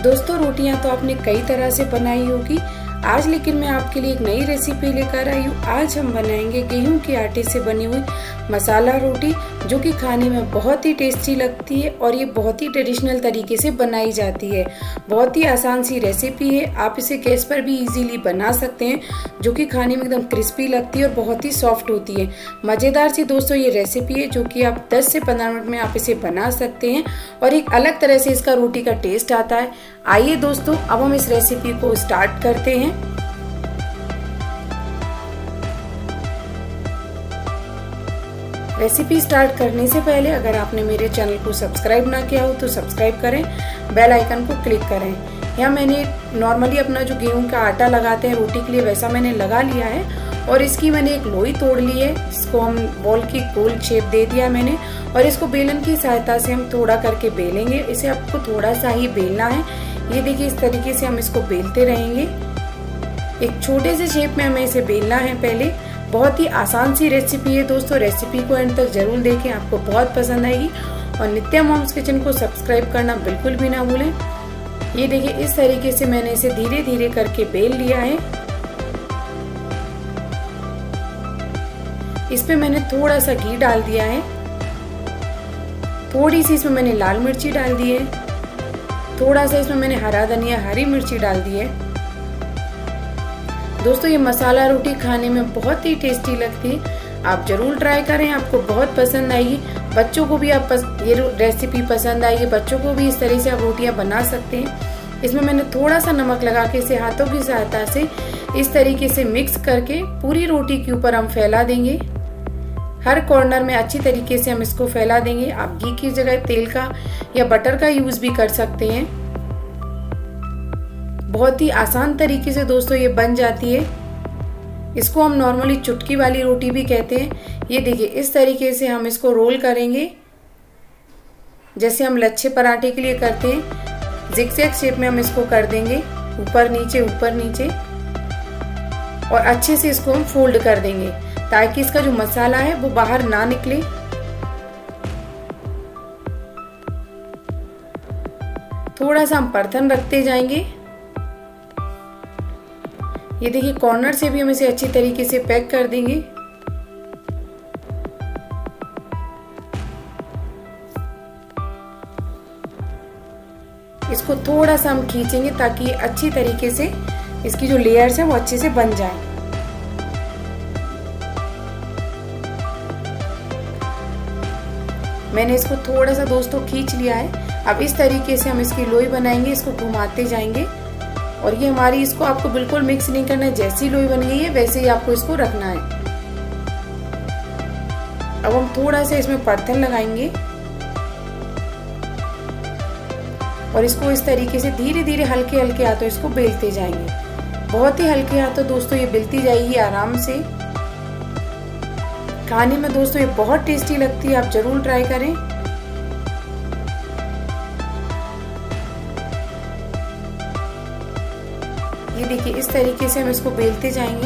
दोस्तों रोटियां तो आपने कई तरह से बनाई होगी, आज लेकिन मैं आपके लिए एक नई रेसिपी लेकर आई हूँ। आज हम बनाएंगे गेहूं के आटे से बनी हुई मसाला रोटी, जो कि खाने में बहुत ही टेस्टी लगती है और ये बहुत ही ट्रेडिशनल तरीके से बनाई जाती है। बहुत ही आसान सी रेसिपी है, आप इसे गैस पर भी इजीली बना सकते हैं, जो कि खाने में एकदम क्रिस्पी लगती है और बहुत ही सॉफ्ट होती है। मज़ेदार सी दोस्तों ये रेसिपी है, जो कि आप 10 से 15 मिनट में आप इसे बना सकते हैं और एक अलग तरह से इसका रोटी का टेस्ट आता है। आइए दोस्तों अब हम इस रेसिपी को स्टार्ट करते हैं। रेसिपी स्टार्ट करने से पहले अगर आपने मेरे चैनल को सब्सक्राइब ना किया हो तो सब्सक्राइब करें, बेल आइकन को क्लिक करें। यहाँ मैंने नॉर्मली अपना जो गेहूं का आटा लगाते हैं रोटी के लिए वैसा मैंने लगा लिया है और इसकी मैंने एक लोई तोड़ ली है, जिसको हम बॉल की गोल शेप दे दिया मैंने और इसको बेलन की सहायता से हम थोड़ा करके बेलेंगे। इसे आपको थोड़ा सा ही बेलना है, ये देखिए इस तरीके से हम इसको बेलते रहेंगे। एक छोटे से शेप में हमें इसे बेलना है पहले। बहुत ही आसान सी रेसिपी है दोस्तों, रेसिपी को एंड तक जरूर देखें, आपको बहुत पसंद आएगी। और नित्या मॉम्स किचन को सब्सक्राइब करना बिल्कुल भी ना भूलें। ये देखिए इस तरीके से मैंने इसे धीरे धीरे करके बेल लिया है। इस पे मैंने थोड़ा सा घी डाल दिया है, थोड़ी सी इसमें मैंने लाल मिर्ची डाल दी है, थोड़ा सा इसमें मैंने हरा धनिया हरी मिर्ची डाल दी है। दोस्तों ये मसाला रोटी खाने में बहुत ही टेस्टी लगती है, आप जरूर ट्राई करें, आपको बहुत पसंद आएगी। बच्चों को भी ये रेसिपी पसंद आएगी, बच्चों को भी इस तरह से आप रोटियां बना सकते हैं। इसमें मैंने थोड़ा सा नमक लगा के इसे हाथों की सहायता से इस तरीके से मिक्स करके पूरी रोटी के ऊपर हम फैला देंगे। हर कॉर्नर में अच्छी तरीके से हम इसको फैला देंगे। आप घी की जगह तेल का या बटर का यूज भी कर सकते हैं। बहुत ही आसान तरीके से दोस्तों ये बन जाती है। इसको हम नॉर्मली चुटकी वाली रोटी भी कहते हैं। ये देखिए इस तरीके से हम इसको रोल करेंगे, जैसे हम लच्छे पराठे के लिए करते हैं। जिगजैग शेप में हम इसको कर देंगे, ऊपर नीचे और अच्छे से इसको हम फोल्ड कर देंगे, ताकि इसका जो मसाला है वो बाहर ना निकले। थोड़ा सा हम परथन रखते जाएंगे। ये देखिए कॉर्नर से भी हम इसे अच्छी तरीके से पैक कर देंगे। इसको थोड़ा सा हम खींचेंगे ताकि ये अच्छी तरीके से इसकी जो लेयर्स है वो अच्छे से बन जाए। मैंने इसको थोड़ा सा दोस्तों खींच लिया है। अब इस तरीके से हम इसकी लोई बनाएंगे, इसको घुमाते जाएंगे और ये हमारी, इसको आपको बिल्कुल मिक्स नहीं करना है, जैसी लोई बन गई है वैसे ही आपको इसको रखना है। अब हम थोड़ा सा इसमें परथन लगाएंगे और इसको इस तरीके से धीरे धीरे हल्के हल्के हाथों इसको बेलते जाएंगे। बहुत ही हल्के हाथों दोस्तों ये बेलती जाएगी आराम से। खाने में दोस्तों ये बहुत टेस्टी लगती है, आप जरूर ट्राई करें। ये देखिए इस तरीके से हम इसको बेलते जाएंगे।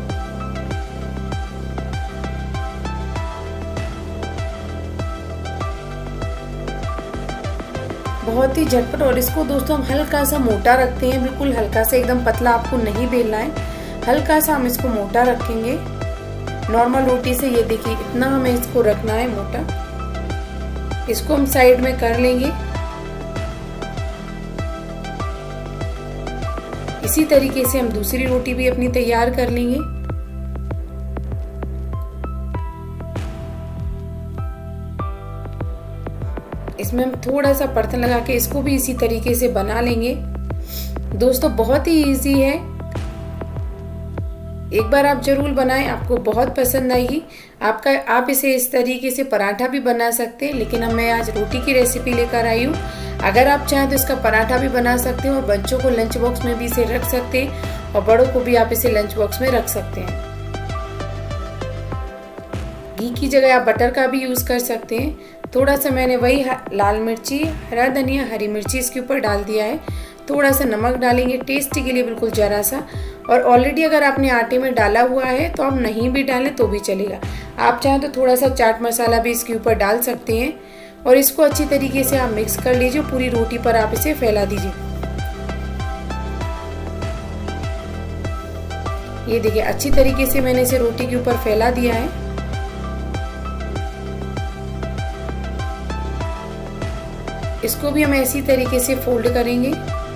बहुत ही झटपट। और इसको दोस्तों हम हल्का सा मोटा रखते हैं, बिल्कुल हल्का सा, एकदम पतला आपको नहीं बेलना है, हल्का सा हम इसको मोटा रखेंगे नॉर्मल रोटी से। ये देखिए इतना हमें इसको रखना है मोटा। इसको हम साइड में कर लेंगे। इसी तरीके से हम दूसरी रोटी भी अपनी तैयार कर लेंगे। इसमें हम थोड़ा सा परथन लगा के इसको भी इसी तरीके से बना लेंगे। दोस्तों बहुत ही इजी है, एक बार आप जरूर बनाएं, आपको बहुत पसंद आएगी। आप इसे इस तरीके से पराठा भी बना सकते हैं, लेकिन मैं आज रोटी की रेसिपी लेकर आई हूँ। अगर आप चाहें तो इसका पराठा भी बना सकते हैं और बच्चों को लंच बॉक्स में भी इसे रख सकते हैं और बड़ों को भी आप इसे लंच बॉक्स में रख सकते हैं। घी की जगह आप बटर का भी यूज कर सकते हैं। थोड़ा सा मैंने वही लाल मिर्ची, हरा धनिया, हरी मिर्ची इसके ऊपर डाल दिया है। थोड़ा सा नमक डालेंगे टेस्ट के लिए, बिल्कुल जरा सा। और ऑलरेडी अगर आपने आटे में डाला हुआ है तो आप नहीं भी डालें तो भी चलेगा। आप चाहें तो थोड़ा सा चाट मसाला भी इसके ऊपर डाल सकते हैं और इसको अच्छी तरीके से आप मिक्स कर लीजिए। पूरी रोटी पर आप इसे फैला दीजिए। ये देखिए अच्छी तरीके से मैंने इसे रोटी के ऊपर फैला दिया है। इसको भी हम इसी तरीके से फोल्ड करेंगे।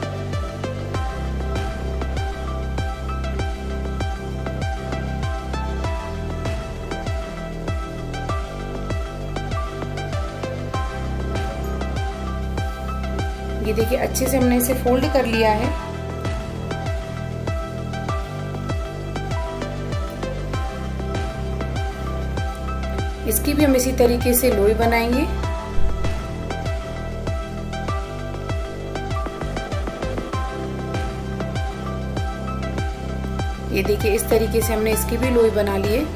ये देखिए अच्छे से हमने इसे फोल्ड कर लिया है। इसकी भी हम इसी तरीके से लोई बनाएंगे। ये देखिए इस तरीके से हमने इसकी भी लोई बना ली है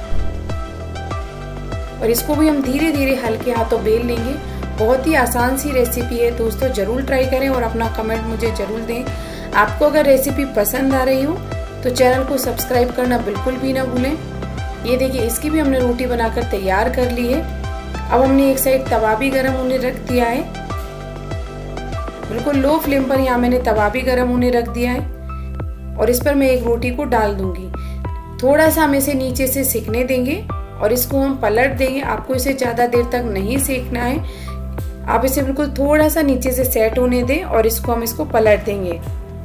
और इसको भी हम धीरे धीरे हल्के हाथों बेल लेंगे। बहुत ही आसान सी रेसिपी है दोस्तों, जरूर ट्राई करें और अपना कमेंट मुझे जरूर दें। आपको अगर रेसिपी पसंद आ रही हो तो चैनल को सब्सक्राइब करना बिल्कुल भी ना भूलें। ये देखिए इसकी भी हमने रोटी बनाकर तैयार कर ली है। अब हमने एक साइड तवा भी गर्म होने रख दिया है। बिल्कुल लो फ्लेम पर यहाँ मैंने तवा भी गर्म होने रख दिया है और इस पर मैं एक रोटी को डाल दूंगी। थोड़ा सा हम इसे नीचे से सेकने देंगे और इसको हम पलट देंगे। आपको इसे ज्यादा देर तक नहीं सेकना है, आप इसे बिल्कुल थोड़ा सा नीचे से सेट होने दें और हम इसको पलट देंगे।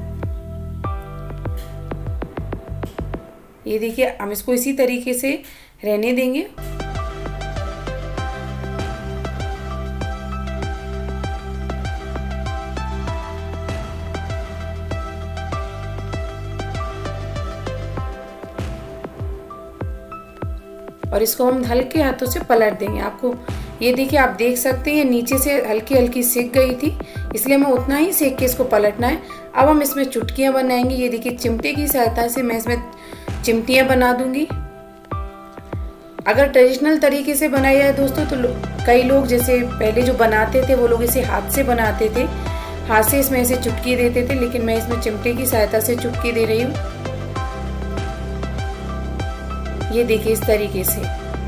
ये देखिए हम इसको इसी तरीके से रहने देंगे। और इसको हम हल्के हाथों से पलट देंगे। आपको ये देखिए आप देख सकते हैं नीचे से हल्की हल्की सिक गई थी, इसलिए हमें उतना ही सेक के इसको पलटना है। अब हम इसमें चुटकियां बनाएंगे। ये देखिए चिमटे की सहायता से मैं इसमें चिमटियां बना दूंगी। अगर ट्रेडिशनल तरीके से बनाया जाए दोस्तों तो कई लोग जैसे पहले जो बनाते थे वो लोग इसे हाथ से बनाते थे, हाथ से इसमें ऐसे चुटकी देते थे, लेकिन मैं इसमें चिमटे की सहायता से चुटकी दे रही हूँ। ये देखिए इस तरीके से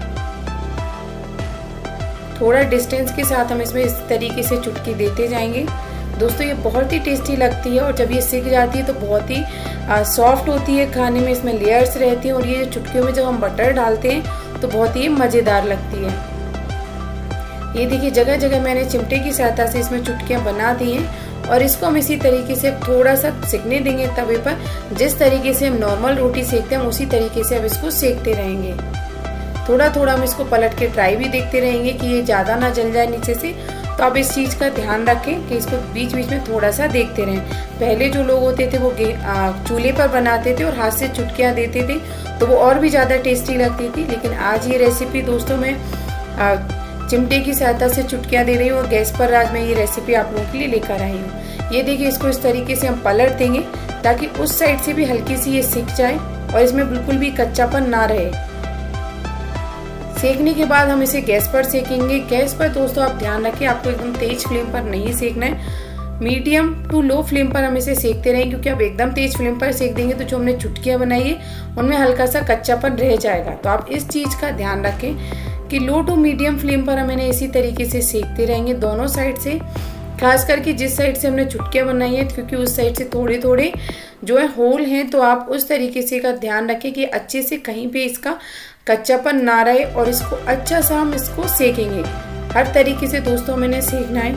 थोड़ा डिस्टेंस के साथ हम इसमें इस तरीके से चुटकी देते जाएंगे। दोस्तों ये बहुत ही टेस्टी लगती है और जब ये सिक जाती है तो बहुत ही सॉफ्ट होती है खाने में, इसमें लेयर्स रहती हैं और ये चुटकियों में जब हम बटर डालते हैं तो बहुत ही मज़ेदार लगती है। ये देखिए जगह जगह मैंने चिमटे की सहायता से इसमें चुटकियाँ बना दी हैं और इसको हम इसी तरीके से थोड़ा सा सिकने देंगे तवे पर। जिस तरीके से हम नॉर्मल रोटी सेकते हैं उसी तरीके से अब इसको सेकते रहेंगे। थोड़ा थोड़ा हम इसको पलट के ट्राई भी देखते रहेंगे कि ये ज़्यादा ना जल जाए नीचे से। तो आप इस चीज़ का ध्यान रखें कि इसको बीच बीच में थोड़ा सा देखते रहें। पहले जो लोग होते थे वो चूल्हे पर बनाते थे और हाथ से चुटकियाँ देते थे तो वो और भी ज़्यादा टेस्टी लगती थी। लेकिन आज ये रेसिपी दोस्तों मैं चिमटे की सहायता से चुटकियाँ दे रही हूँ और गैस पर आज मैं ये रेसिपी आप लोगों के लिए लेकर आई हूँ। ये देखिए इसको इस तरीके से हम पलट देंगे ताकि उस साइड से भी हल्की सी ये सिक जाए और इसमें बिल्कुल भी कच्चापन ना रहे। सेकने के बाद हम इसे गैस पर सेकेंगे। गैस पर दोस्तों आप ध्यान रखें, आपको एकदम तेज फ्लेम पर नहीं सेकना है, मीडियम टू लो फ्लेम पर हम इसे सेकते रहेंगे, क्योंकि आप एकदम तेज फ्लेम पर सेक देंगे तो जो हमने चुटकियाँ बनाई है उनमें हल्का सा कच्चापन रह जाएगा। तो आप इस चीज़ का ध्यान रखें कि लो टू मीडियम फ्लेम पर हम इन्हें इसी तरीके से सेकते रहेंगे दोनों साइड से। खास करके जिस साइड से हमने चुटकियाँ बनाई है क्योंकि उस साइड से थोड़े थोड़े जो है होल हैं, तो आप उस तरीके से का ध्यान रखें कि अच्छे से कहीं पे इसका कच्चापन ना रहे और इसको अच्छा सा हम इसको सेकेंगे। हर तरीके से दोस्तों मैंने सेकना है।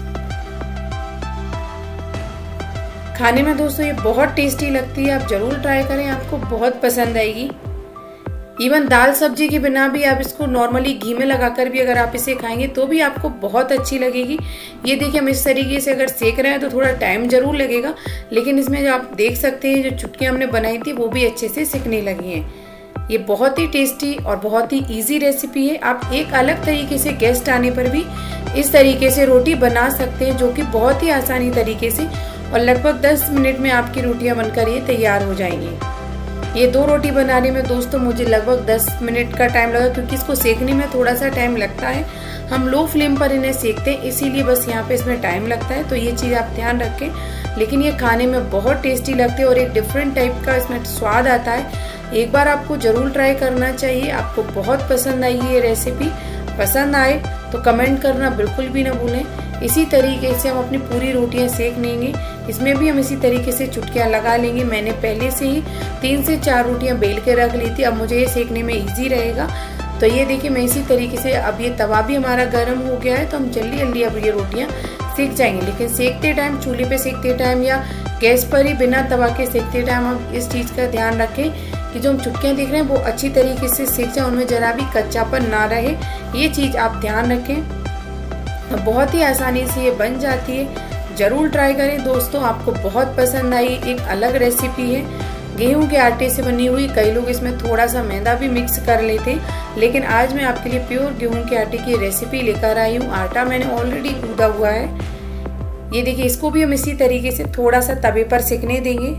खाने में दोस्तों ये बहुत टेस्टी लगती है, आप जरूर ट्राई करें, आपको बहुत पसंद आएगी। इवन दाल सब्जी के बिना भी आप इसको नॉर्मली घी में लगाकर भी अगर आप इसे खाएंगे तो भी आपको बहुत अच्छी लगेगी। ये देखिए हम इस तरीके से अगर सेक रहे हैं तो थोड़ा टाइम जरूर लगेगा, लेकिन इसमें जो आप देख सकते हैं जो चुटकियाँ हमने बनाई थी वो भी अच्छे से सिकने लगी हैं। ये बहुत ही टेस्टी और बहुत ही इजी रेसिपी है। आप एक अलग तरीके से गेस्ट आने पर भी इस तरीके से रोटी बना सकते हैं, जो कि बहुत ही आसानी तरीके से, और लगभग 10 मिनट में आपकी रोटियां बनकर ये तैयार हो जाएंगी। ये 2 रोटी बनाने में दोस्तों मुझे लगभग 10 मिनट का टाइम लगा, क्योंकि इसको सेकने में थोड़ा सा टाइम लगता है। हम लो फ्लेम पर इन्हें सेकते हैं, इसीलिए बस यहाँ पे इसमें टाइम लगता है, तो ये चीज़ आप ध्यान रखें। लेकिन ये खाने में बहुत टेस्टी लगते हैं और एक डिफरेंट टाइप का इसमें स्वाद आता है। एक बार आपको जरूर ट्राई करना चाहिए, आपको बहुत पसंद आई ये रेसिपी। पसंद आए तो कमेंट करना बिल्कुल भी ना भूलें। इसी तरीके से हम अपनी पूरी रोटियां सेक लेंगे। इसमें भी हम इसी तरीके से चुटकियां लगा लेंगे। मैंने पहले से ही 3 से 4 रोटियां बेल के रख ली थी, अब मुझे ये सेकने में इजी रहेगा। तो ये देखिए मैं इसी तरीके से, अब ये तवा भी हमारा गर्म हो गया है, तो हम जल्दी जल्दी अब ये रोटियां सेक जाएंगे। लेकिन सेकते टाइम, चूल्हे पे सेकते टाइम या गैस पर ही बिना तवा के सेकते टाइम हम इस चीज़ का ध्यान रखें कि जो हम चुटकियाँ देख रहे हैं वो अच्छी तरीके से सेक जाए, उनमें जरा भी कच्चापन ना रहे। ये चीज़ आप ध्यान रखें। बहुत ही आसानी से ये बन जाती है, ज़रूर ट्राई करें दोस्तों, आपको बहुत पसंद आई। एक अलग रेसिपी है, गेहूं के आटे से बनी हुई। कई लोग इसमें थोड़ा सा मैदा भी मिक्स कर लेते, लेकिन आज मैं आपके लिए प्योर गेहूं के आटे की रेसिपी लेकर आई हूँ। आटा मैंने ऑलरेडी गूंदा हुआ है। ये देखिए, इसको भी हम इसी तरीके से थोड़ा सा तवे पर सेकने देंगे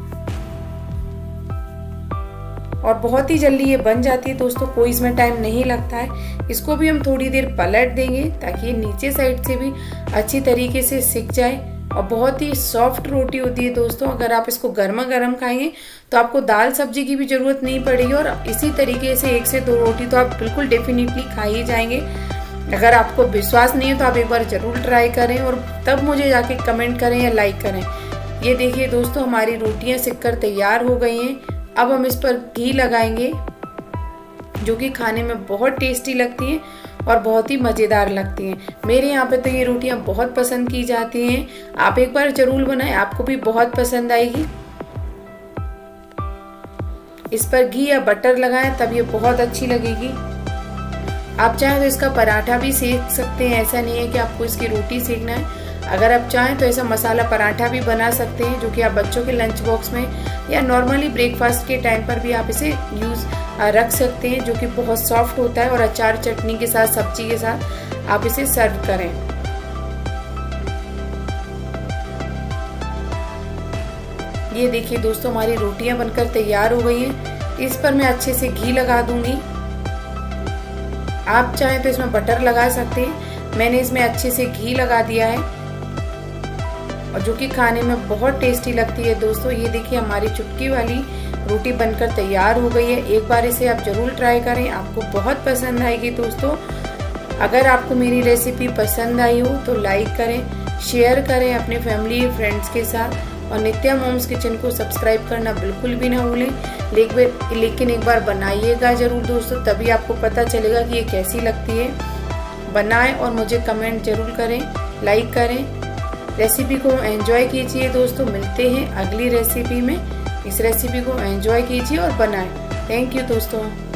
और बहुत ही जल्दी ये बन जाती है दोस्तों, कोई इसमें टाइम नहीं लगता है। इसको भी हम थोड़ी देर पलट देंगे ताकि ये नीचे साइड से भी अच्छी तरीके से सिक जाए। और बहुत ही सॉफ्ट रोटी होती है दोस्तों। अगर आप इसको गर्मा गर्म खाएंगे तो आपको दाल सब्जी की भी जरूरत नहीं पड़ेगी, और इसी तरीके से 1 से 2 रोटी तो आप बिल्कुल डेफिनेटली खा ही जाएंगे। अगर आपको विश्वास नहीं है तो आप एक बार जरूर ट्राई करें और तब मुझे जाके कमेंट करें या लाइक करें। ये देखिए दोस्तों, हमारी रोटियां सिककर तैयार हो गई हैं। अब हम इस पर घी लगाएंगे, जो कि खाने में बहुत टेस्टी लगती हैं और बहुत ही मज़ेदार लगती हैं। मेरे यहाँ पे तो ये रोटियां बहुत पसंद की जाती हैं। आप एक बार जरूर बनाएं, आपको भी बहुत पसंद आएगी। इस पर घी या बटर लगाएं तब ये बहुत अच्छी लगेगी। आप चाहें तो इसका पराठा भी सेक सकते हैं, ऐसा नहीं है कि आपको इसकी रोटी सेकना है। अगर आप चाहें तो ऐसा मसाला पराठा भी बना सकते हैं, जो कि आप बच्चों के लंच बॉक्स में या नॉर्मली ब्रेकफास्ट के टाइम पर भी आप इसे यूज़ रख सकते हैं, जो कि बहुत सॉफ्ट होता है और अचार चटनी के साथ, सब्जी के साथ आप इसे सर्व करें। ये देखिए दोस्तों, हमारी रोटियां बनकर तैयार हो गई हैं। इस पर मैं अच्छे से घी लगा दूंगी। आप चाहें तो इसमें बटर लगा सकते हैं, मैंने इसमें अच्छे से घी लगा दिया है और जो कि खाने में बहुत टेस्टी लगती है दोस्तों। ये देखिए, हमारी चुटकी वाली रोटी बनकर तैयार हो गई है। एक बार इसे आप जरूर ट्राई करें, आपको बहुत पसंद आएगी दोस्तों। अगर आपको मेरी रेसिपी पसंद आई हो तो लाइक करें, शेयर करें अपने फैमिली फ्रेंड्स के साथ, और नित्या मॉम्स किचन को सब्सक्राइब करना बिल्कुल भी ना भूलें। लेकिन एक बार बनाइएगा जरूर दोस्तों, तभी आपको पता चलेगा कि ये कैसी लगती है। बनाएं और मुझे कमेंट जरूर करें, लाइक करें। रेसिपी को एंजॉय कीजिए दोस्तों। मिलते हैं अगली रेसिपी में। इस रेसिपी को एंजॉय कीजिए और बनाएं। थैंक यू दोस्तों।